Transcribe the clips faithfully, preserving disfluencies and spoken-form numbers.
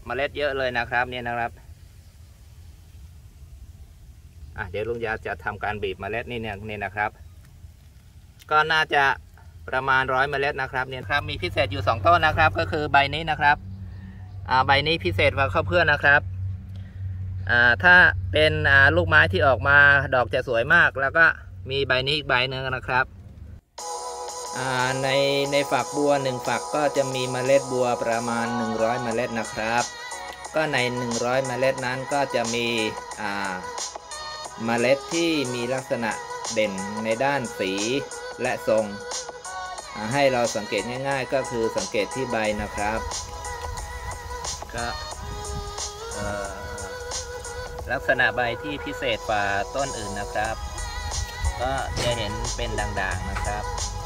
มล็ดเยอะเลยนะครับเนี่ยนะครับอ่ะเดี๋ยวลุงยาจะทำการบีบเมล็ดนี่เนี่ยนี่นะครับก็น่าจะประมาณร้อยเมล็ดนะครับเนี่ยครับมีพิเศษอยู่สองต้นนะครับก็คือใบนี้นะครับอ่าใบนี้พิเศษกว่าข้าวเพื่อนนะครับอ่าถ้าเป็นอ่าลูกไม้ที่ออกมาดอกจะสวยมากแล้วก็มีใบนี้อีกใบหนึ่งนะครับอ่าในในฝักบัวหนึ่งฝักก็จะมีเมล็ดบัวประมาณหนึ่งร้อยเมล็ดนะครับก็ในหนึ่งร้อยเมล็ดนั้นก็จะมีอ่าเมล็ดที่มีลักษณะเด่นในด้านสีและทรงให้เราสังเกตง่ายๆก็คือสังเกตที่ใบนะครับก็ลักษณะใบที่พิเศษกว่าต้นอื่นนะครับก็จะเห็นเป็นด่างๆนะครับ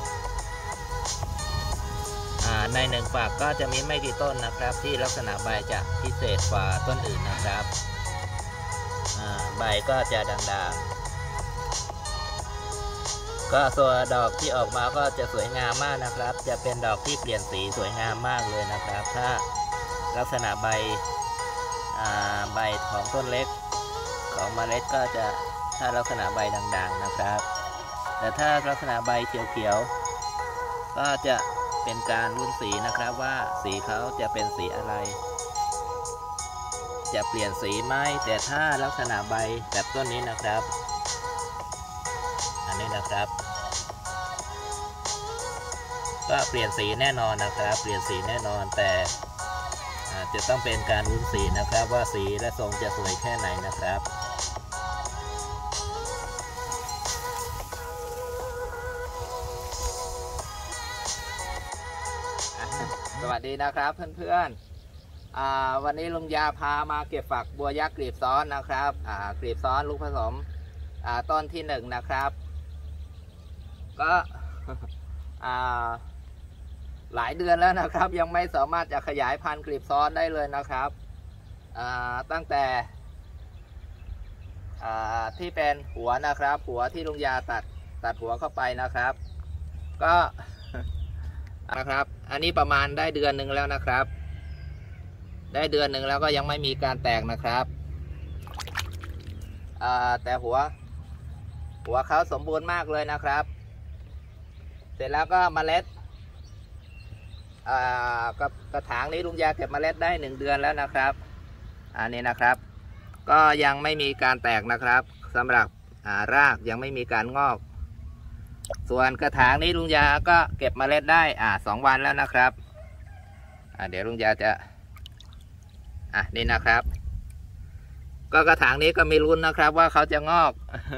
ในหนึ่งฝักก็จะมีไม่กี่ต้นนะครับที่ลักษณะใบจะพิเศษกว่าต้นอื่นนะครับใบก็จะด่างๆก็ตัวดอกที่ออกมาก็จะสวยงามมากนะครับจะเป็นดอกที่เปลี่ยนสีสวยงามมากเลยนะครับถ้าลักษณะใบใบของต้นเล็กของเมล็ดก็จะถ้าลักษณะใบด่างๆนะครับแต่ถ้าลักษณะใบเขียวๆก็จะเป็นการลุ้นสีนะครับว่าสีเขาจะเป็นสีอะไรจะเปลี่ยนสีไหมแต่ถ้าลักษณะใบแบบต้นนี้นะครับอันนี้นะครับก็เปลี่ยนสีแน่นอนนะครับเปลี่ยนสีแน่นอนแต่จะต้องเป็นการลุ้นสีนะครับว่าสีและทรงจะสวยแค่ไหนนะครับสวัสดีนะครับเพื่อนๆวันนี้ลุงยาพามาเก็บฝักบัวยักษ์กลีบซ้อนนะครับกลีบซ้อนลูกผสมต้นที่หนึ่งนะครับก็หลายเดือนแล้วนะครับยังไม่สามารถจะขยายพันธุ์กลีบซ้อนได้เลยนะครับตั้งแต่ที่เป็นหัวนะครับหัวที่ลุงยาตัดตัดหัวเข้าไปนะครับก็นะครับอันนี้ประมาณได้เดือนหนึ่งแล้วนะครับได้เดือนหนึ่งแล้วก็ยังไม่มีการแตกนะครับแต่หัวหัวเขาสมบูรณ์มากเลยนะครับเสร็จแล้วก็เมล็ดกับกระถางนี้ลุงยาเก็บเมล็ดได้หนึ่งเดือนแล้วนะครับอันนี้นะครับก็ยังไม่มีการแตกนะครับสำหรับรากยังไม่มีการงอกส่วนกระถางนี้ลุงยาก็เก็บเมล็ดได้อ่าสองวันแล้วนะครับอ่าเดี๋ยวลุงยาจะอ่ะนี่นะครับก็กระถางนี้ก็มีลุ้นนะครับว่าเขาจะงอก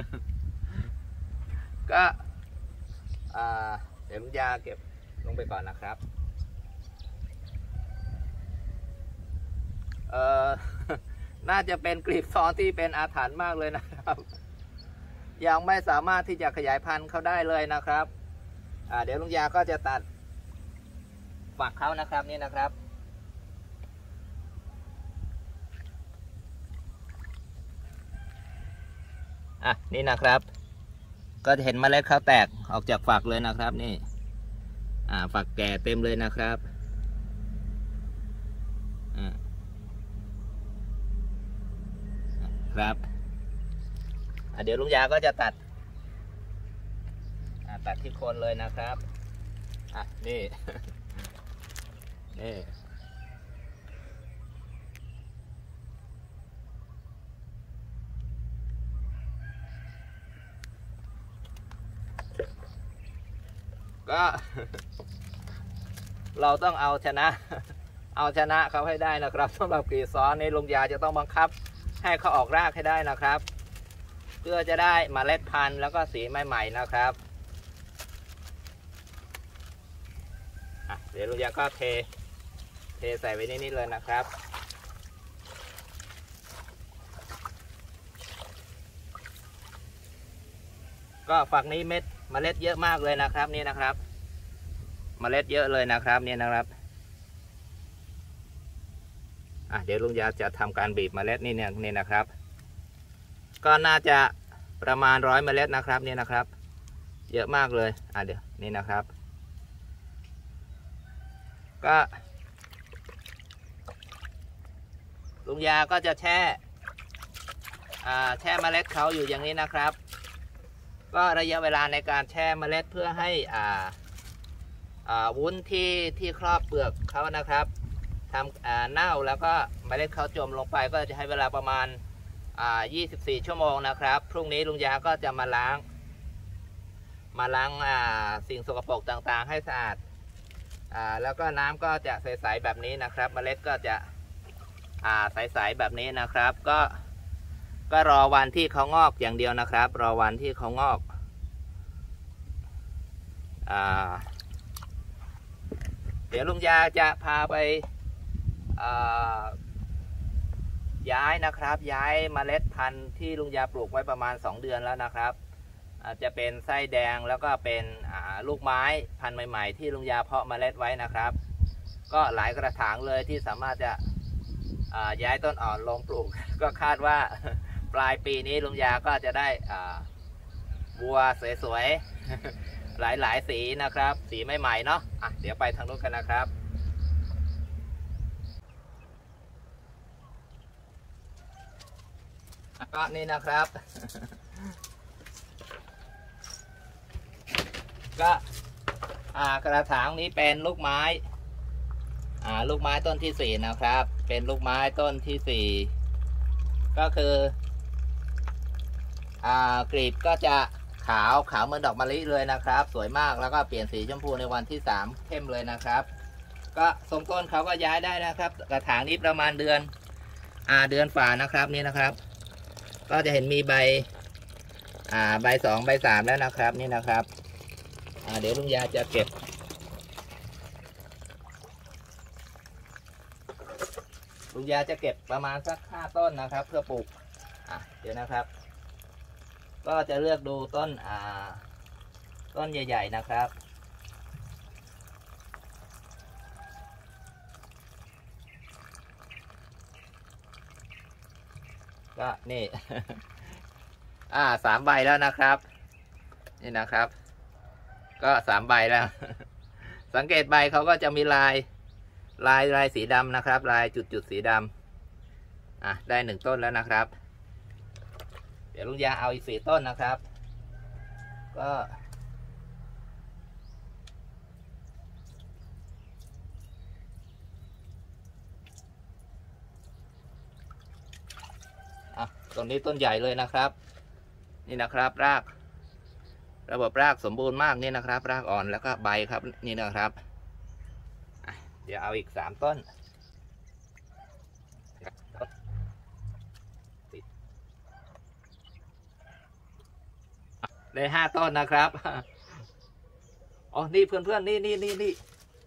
ก็อ่าเดี๋ยวลุงยาเก็บลงไปก่อนนะครับเอ่อ น่าจะเป็นกลีบซ้อนที่เป็นอาถรรพ์มากเลยนะครับยังไม่สามารถที่จะขยายพันธุ์เขาได้เลยนะครับอ่าเดี๋ยวลุงยาก็จะตัดฝักเขานะครับนี่นะครับอ่ะนี่นะครับก็จะเห็นเมล็ดเขาแตกออกจากฝักเลยนะครับนี่อ่าฝักแก่เต็มเลยนะครับอ่าครับเดี๋ยวลุงยาก็จะตัดตัดที่โคนเลยนะครับอ่ะนี่ นี่ก็ เราต้องเอาชนะเอาชนะเขาให้ได้นะครับสำหรับกลีบซ้อนในลุงยาจะต้องบังคับให้เขาออกรากให้ได้นะครับเพื่อจะได้เมล็ดพันธุ์แล้วก็สีใหม่ๆนะครับเดี๋ยวลุงยาก็เทเทใส่ไว้ในนี้เลยนะครับก็ฝักนี้เม็ดเมล็ดเยอะมากเลยนะครับนี่นะครับเมล็ดเยอะเลยนะครับนี่นะครับอ่ะเดี๋ยวลุงยาจะทำการบีบเมล็ดนี่เนี่ยนี่นะครับก็น่าจะประมาณร้อยเมล็ดนะครับนี่นะครับเยอะมากเลยอ่ะเดี๋ยวนี่นะครับก็ลุงยาก็จะแช่แช่เมล็ดเขาอยู่อย่างนี้นะครับก็ระยะเวลาในการแช่เมล็ดเพื่อให้วุ้นที่ที่ครอบเปลือกเขานะครับทำเน่าแล้วก็เมล็ดเขาจมลงไปก็จะให้เวลาประมาณยี่สิบสี่ชั่วโมงนะครับพรุ่งนี้ลุงยาก็จะมาล้างมาล้างสิ่งสกปรกต่างๆให้สะอาดแล้วก็น้ำก็จะใสๆแบบนี้นะครับเมล็ดก็จะใสๆแบบนี้นะครับก็ก็รอวันที่เขางอกอย่างเดียวนะครับรอวันที่เขางอกอ่าเดี๋ยวลุงยาจะพาไปย้ายนะครับย้ายเมล็ดพันธุ์ที่ลุงยาปลูกไว้ประมาณสองเดือนแล้วนะครับอาจจะเป็นไส้แดงแล้วก็เป็นลูกไม้พันธุ์ใหม่ๆที่ลุงยาเพาะเมล็ดไว้นะครับก็หลายกระถางเลยที่สามารถจะย้ายต้นอ่อนลงปลูกก็คาดว่าปลายปีนี้ลุงยาก็จะได้บัวสวยๆหลายๆสีนะครับสีใหม่ๆเนาะะเดี๋ยวไปทางนู้นกันนะครับก็นี่นะครับก็กระถางนี้เป็นลูกไม้ลูกไม้ต้นที่สี่นะครับเป็นลูกไม้ต้นที่สี่ก็คือกลีบก็จะขาวขาวเหมือนดอกมะลิเลยนะครับสวยมากแล้วก็เปลี่ยนสีชมพูในวันที่สามเข้มเลยนะครับก็ทรงต้นเขาก็ย้ายได้นะครับกระถางนี้ประมาณเดือนอ่าเดือนฝ่านะครับนี่นะครับก็จะเห็นมีใบอ่าใบสองใบสามแล้วนะครับนี่นะครับอ่าเดี๋ยวลุงยาจะเก็บลุงยาจะเก็บประมาณสักห้าต้นนะครับเพื่อปลูกอ่ะเดี๋ยวนะครับก็จะเลือกดูต้นอ่าต้นใหญ่ๆนะครับก็นี่ อ่าสามใบแล้วนะครับนี่นะครับก็สามใบแล้ว สังเกตใบเขาก็จะมีลายลายลายสีดำนะครับลายจุดจุดสีดำอ่ะได้หนึ่งต้นแล้วนะครับเดี๋ยวลุงยาเอาอีกสี่ต้นนะครับก็อ่ะตรงนี้ต้นใหญ่เลยนะครับนี่นะครับรากระบบรากสมบูรณ์มากนี่นะครับรากอ่อนแล้วก็ใบครับนี่นะครับเดี๋ยวเอาอีกสามต้นได้ห้าต้นนะครับอ๋อนี่เพื่อนๆนี่นี่นี่นี่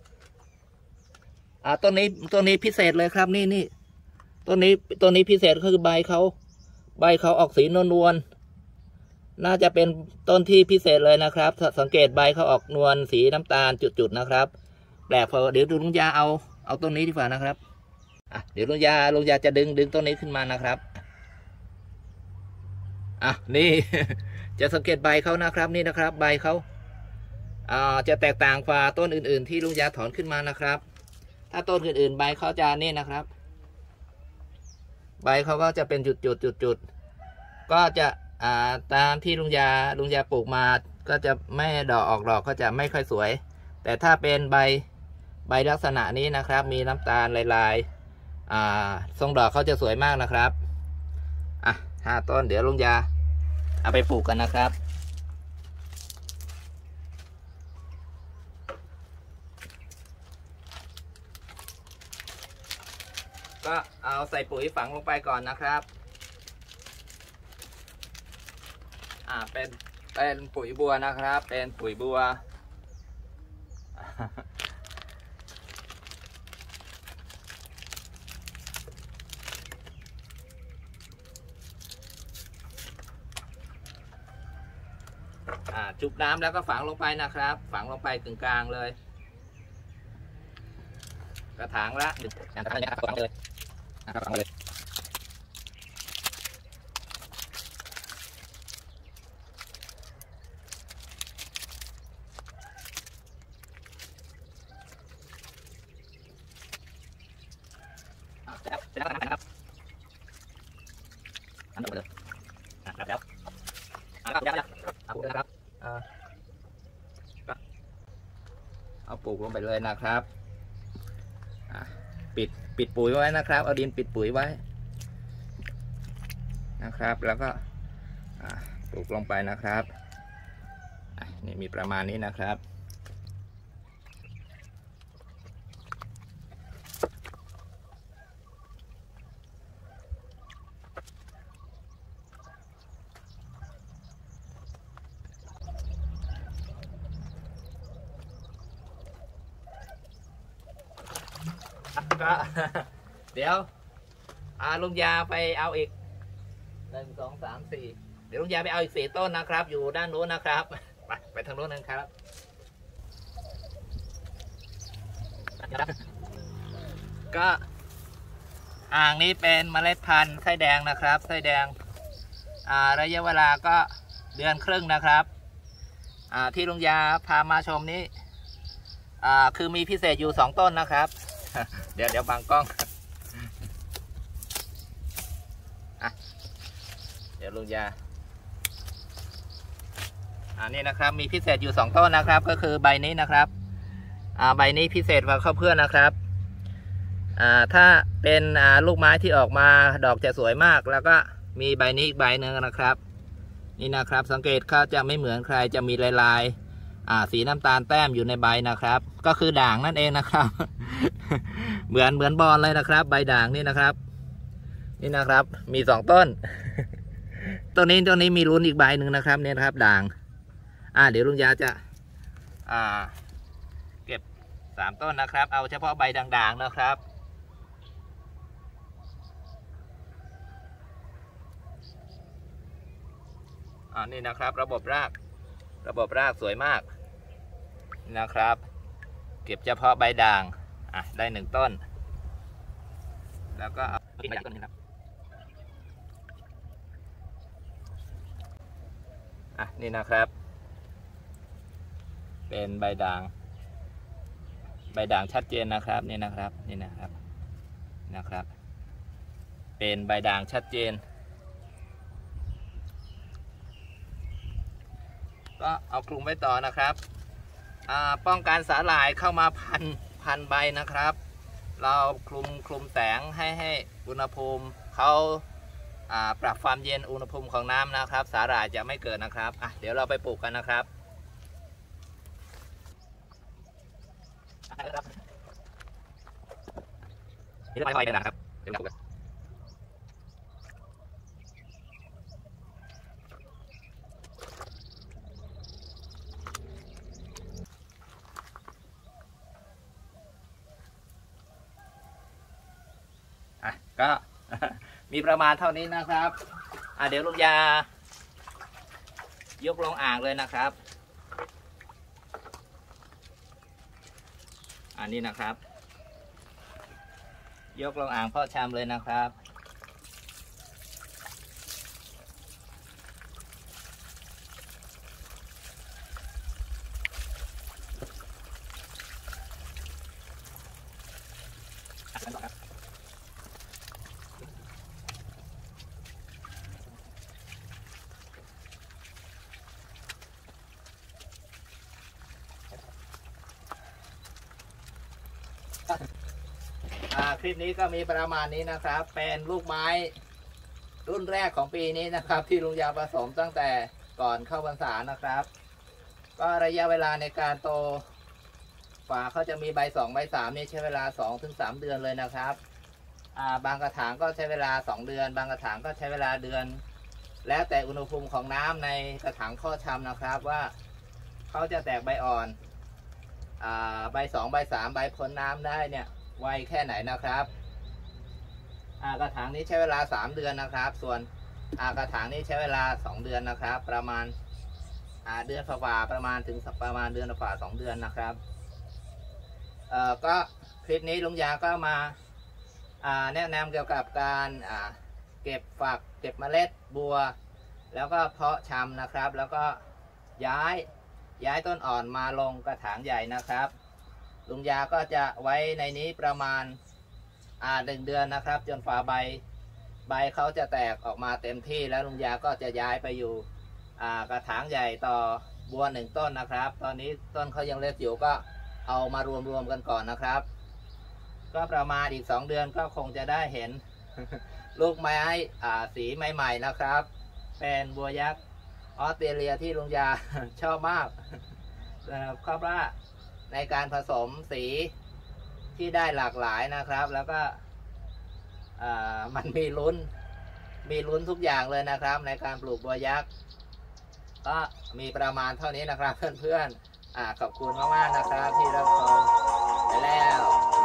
อ่าต้นนี้ต้นนี้พิเศษเลยครับนี่นี่ต้นนี้ต้นนี้พิเศษคือใบเขาใบเขาออกสีนวลๆน่าจะเป็นต้นที่พิเศษเลยนะครับสังเกตใบเขาออกนวลสีน้ำตาลจุดๆนะครับแปลกพอเดี๋ยวดูลุงยาเอาเอาต้นนี้ดีกว่านะครับอ่ะเดี๋ยวลุงยาลุงยาจะดึงดึงต้นนี้ขึ้นมานะครับอ่ะนี่ จะสังเกตใบเขานะครับนี่นะครับใบเขาอ่าจะแตกต่างกว่าต้นอื่นๆที่ลุงยาถอนขึ้นมานะครับถ้าต้นอื่นๆใบเขาจะนี่นะครับใบเขาก็จะเป็นจุดจุดจุดจุดก็จะอ่าตามที่ลุงยาลุงยาปลูกมาก็จะไม่ดอกออกดอกก็จะไม่ค่อยสวยแต่ถ้าเป็นใบใบลักษณะนี้นะครับมีน้ำตาลลายๆอ่าทรงดอกเขาจะสวยมากนะครับอ่ะห้าต้นเดี๋ยวลุงยาเอาไปปลูกกันนะครับก็เอาใส่ปุ๋ยฝังลงไปก่อนนะครับอ่าเป็นเป็นปุ๋ยบัวนะครับเป็นปุ๋ยบัวจุบน้ำแล้วก็ฝังลงไปนะครับฝังลงไปถึงกลางเลยกระถางละหนึ่งกระถางนี้ฝังเลยนะครับฝังเลยเสร็จแล้วนะครับอันนี้เลยอ่ะแล้วอ่ะก็ยัดเอาปลูกนะครับเอาปลูกลงไปเลยนะครับปิดปิดปุ๋ยไว้นะครับเอาดินปิดปุ๋ยไว้นะครับแล้วก็ปลูกลงไปนะครับนี่มีประมาณนี้นะครับก็เดี๋ยวอาลุงยาไปเอาอีกหนึ่งสองสามสี่เดี๋ยวลุงยาไปเอาอีกสี่ต้นนะครับอยู่ด้านโน้นนะครับไปไปทางโน้นนะครับก็อ่างนี้เป็นเมล็ดพันธุ์ไส้แดงนะครับไส้แดงอ่าระยะเวลาก็เดือนครึ่งนะครับอ่าที่ลุงยาพามาชมนี้อ่าคือมีพิเศษอยู่สองต้นนะครับเดี๋ยวเดี๋ยวบังกล้องอ่ะเดี๋ยวลุงยาอันนี้นะครับมีพิเศษอยู่สองต้นนะครับก็คือใบนี้นะครับอ่าใบนี้พิเศษกว่าข้าวเพื่อนนะครับอ่าถ้าเป็นอ่าลูกไม้ที่ออกมาดอกจะสวยมากแล้วก็มีใบนี้อีกใบหนึ่งนะครับนี่นะครับสังเกตเขาจะไม่เหมือนใครจะมีลายลายอ่าสีน้ำตาลแต้มอยู่ในใบนะครับก็คือด่างนั่นเองนะครับ เหมือนเหมือนบอลเลยนะครับใบด่างนี่นะครับนี่นะครับมีสองต้นต้นนี้ต้นนี้มีรุ้นอีกใบหนึ่งนะครับเนี่ยนะครับด่างอ่าเดี๋ยวลุงยาจะอ่าเก็บสามต้นนะครับเอาเฉพาะใบด่างๆนะครับอ่านี่นะครับระบบรากระบบรากสวยมากนะครับเก็บเฉพาะใบด่างอ่ะได้หนึ่งต้นแล้วก็เอาอีกใบต้นนึงครับอ่ะนี่นะครับเป็นใบด่างใบด่างชัดเจนนะครับนี่นะครับนี่นะครับนะครับเป็นใบด่างชัดเจนก็เอาคลุมไว้ต่อนะครับป้องกันสาหร่ายเข้ามาพันพันใบนะครับเราคลุมคลุมแสงให้ให้อุณหภูมิเขาปรับความเย็นอุณหภูมิของน้ำนะครับสาหร่ายจะไม่เกิดนะครับอ่ะเดี๋ยวเราไปปลูกกันนะครับนี่เราไปกันนะครับเดี๋ยวเราปลูกกันก็ มีประมาณเท่านี้นะครับอ่ะเดี๋ยวลุงยายกลงอ่างเลยนะครับอันนี้นะครับยกลงอ่างเพาะชำเลยนะครับคลิปนี้ก็มีประมาณนี้นะครับเป็นลูกไม้รุ่นแรกของปีนี้นะครับที่ลุงยาผสมตั้งแต่ก่อนเข้าพรรษานะครับก็ระยะเวลาในการโตฝาเขาจะมีใบสองใบสามนี่ใช้เวลาสองถึงสามเดือนเลยนะครับอ่าบางกระถางก็ใช้เวลาสองเดือนบางกระถางก็ใช้เวลาเดือนแล้วแต่อุณหภูมิของน้ำในกระถางข้อชำนะครับว่าเขาจะแตกใบอ่อนอ่าใบสองใบสามใบพ้นน้ำได้เนี่ยไวแค่ไหนนะครับอ่ากระถางนี้ใช้เวลาสามเดือนนะครับส่วนอ่ากระถางนี้ใช้เวลาสองเดือนนะครับประมาณอ่าเดือนฝ่าประมาณถึงประมาณเดือนฝ่าสองเดือนนะครับเอ่อก็คลิปนี้ลุงยาก็มาอ่าแนะนำเกี่ยวกับการอ่าเก็บฝักเก็บเมล็ดบัวแล้วก็เพาะชำนะครับแล้วก็ย้ายย้ายต้นอ่อนมาลงกระถางใหญ่นะครับลุงยาก็จะไว้ในนี้ประมาณอ่าหนึ่งเดือนนะครับจนฝ่าใบใบเขาจะแตกออกมาเต็มที่แล้วลุงยาก็จะย้ายไปอยู่อ่ากระถางใหญ่ต่อบัวหนึ่งต้นนะครับ ตอนนี้ต้นเขายังเล็กอยู่ก็เอามารวมๆกันก่อนนะครับ ก็ประมาณอีกสองเดือนก็คงจะได้เห็น ลูกไม้อ่าสีใหม่ๆนะครับเป็นบัวยักษ์ออสเตรเลียที่ลุงยา ชอบมากนะครับเพราะว่าในการผสมสีที่ได้หลากหลายนะครับ แล้วก็มันมีลุ้นมีลุ้นทุกอย่างเลยนะครับ ในการปลูกบัวยักษ์ก็มีประมาณเท่านี้นะครับเพื่อนๆอ่าขอบคุณมากๆนะครับที่รับชมไปแล้ว